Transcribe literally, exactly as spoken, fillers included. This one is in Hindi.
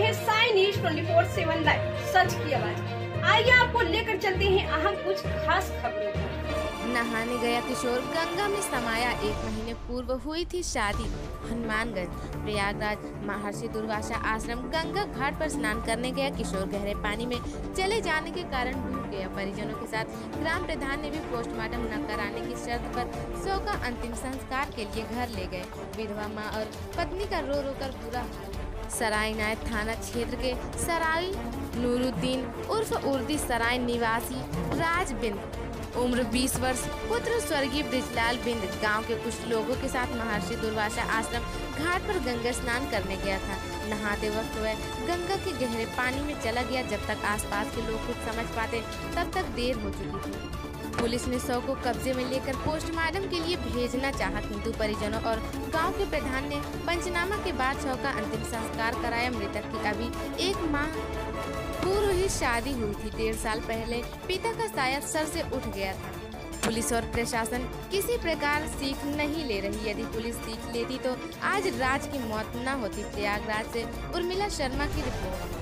हैं Sai news twenty four seven live, सच की आवाज। आइए आपको लेकर चलते हैं अहम कुछ खास खबरों को। नहाने गया किशोर गंगा में समाया। एक महीने पूर्व हुई थी शादी। हनुमानगंज प्रयागराज महर्षि दुर्वासा आश्रम गंगा घाट पर स्नान करने गया किशोर गहरे पानी में चले जाने के कारण डूब गया। परिजनों के साथ ग्राम प्रधान ने भी पोस्टमार्टम न कराने की शर्त पर शव का अंतिम संस्कार के लिए घर ले गए। विधवा मां और पत्नी का रो रो कर बुरा हाल। सराय नायत थाना क्षेत्र के सराय नूरुद्दीन उर्फ उर्दी सराय निवासी राज बिंद उम्र बीस वर्ष पुत्र स्वर्गीय ब्रिजलाल बिंद गांव के कुछ लोगों के साथ महर्षि दुर्वासा आश्रम घाट पर गंगा स्नान करने गया था। नहाते वक्त वह गंगा के गहरे पानी में चला गया। जब तक आसपास के लोग कुछ समझ पाते तब तक देर हो चुकी थी। पुलिस ने शव को कब्जे में लेकर पोस्टमार्टम के लिए भेजना चाहा, किंतु परिजनों और गांव के प्रधान ने पंचनामा के बाद शव का अंतिम संस्कार कराया। मृतक की अभी एक माह पूर्व ही शादी हुई थी। डेढ़ साल पहले पिता का शायद सर से उठ गया था। पुलिस और प्रशासन किसी प्रकार सीख नहीं ले रही। यदि पुलिस सीख लेती तो आज राज की मौत न होती। प्रयागराज से उर्मिला शर्मा की रिपोर्ट।